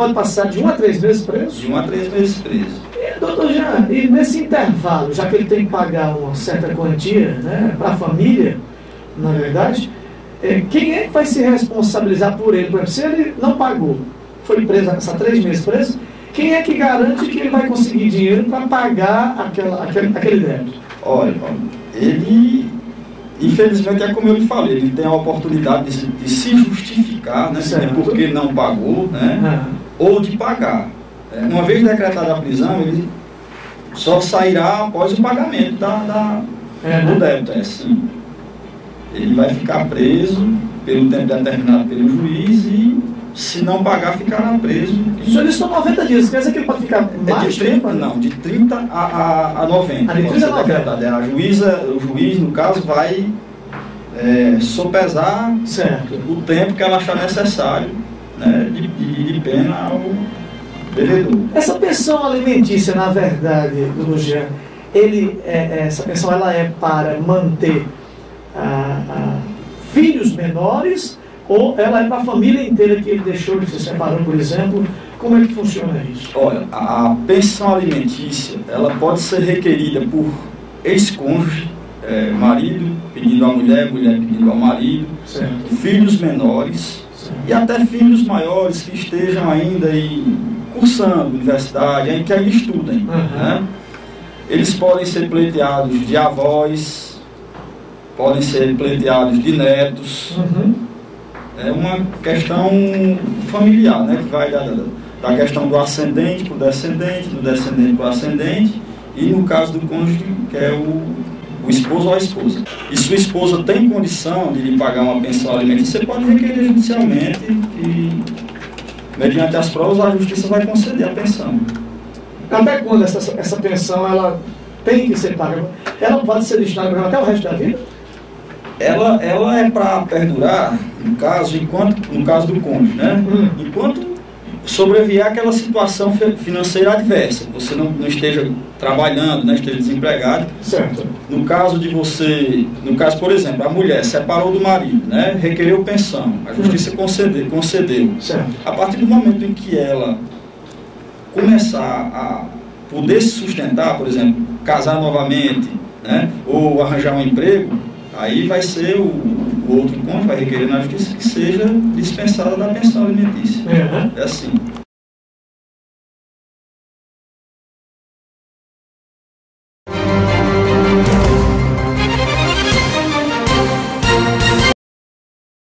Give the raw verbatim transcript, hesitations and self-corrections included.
pode passar de um a três meses preso? De um a três meses preso. E, doutor Jean, e nesse intervalo, já que ele tem que pagar uma certa quantia, né, para a família, na verdade, é, quem é que vai se responsabilizar por ele? Por exemplo, se ele não pagou, foi preso, passar três meses preso, quem é que garante que ele vai conseguir dinheiro para pagar aquela, aquele, aquele débito? Olha, ele, infelizmente, é como eu lhe falei, ele tem a oportunidade de, de se justificar, né, de por que não pagou, né, ah. ou de pagar. Uma vez decretada a prisão, ele só sairá após o pagamento da, da, é, do débito. É assim. Ele vai ficar preso pelo tempo determinado pelo juiz e, se não pagar, ficará preso. O senhor disse noventa dias, quer dizer que ele pode ficar mais é de trinta, tempo? Não, de trinta a, a, a noventa. Ah, de trinta a noventa. A juíza, o juiz, no caso, vai é, sopesar certo. o tempo que ela achar necessário, né, de, de, de pena ao devedor. Essa pensão alimentícia, na verdade, doutor Jean, ele, é, essa pensão ela é para manter a, a filhos menores, ou ela é para a família inteira que ele deixou, que se separou, por exemplo? Como é que funciona isso? Olha, a pensão alimentícia, ela pode ser requerida por ex-cônjuge, é, marido pedindo à mulher, mulher pedindo ao marido, certo. Filhos menores, certo. E até filhos maiores que estejam ainda em, cursando universidade, que ainda estudem. Uhum. Né? Eles podem ser pleiteados de avós, podem ser pleiteados de netos. Uhum. É uma questão familiar, né, que vai da, da questão do ascendente para o descendente, do descendente para o ascendente, e no caso do cônjuge, que é o, o esposo ou a esposa. E se a esposa tem condição de lhe pagar uma pensão alimentícia, você pode requerer judicialmente e, mediante as provas, a justiça vai conceder a pensão. Até quando essa, essa pensão ela tem que ser paga? Ela pode ser destinada até o resto da vida? Ela, ela é para perdurar, no caso, enquanto, no caso do cônjuge, né? Hum. Enquanto sobreviver aquela situação financeira adversa, você não, não esteja trabalhando, né, esteja desempregado. Certo. No caso de você, no caso, por exemplo, a mulher separou do marido, né, requereu pensão, a justiça hum. concedeu, concedeu. Certo. A partir do momento em que ela começar a poder se sustentar, por exemplo, casar novamente, né, ou arranjar um emprego, aí vai ser o, o outro cônjuge, vai requerer na justiça que seja dispensada da pensão alimentícia. Uhum. É assim.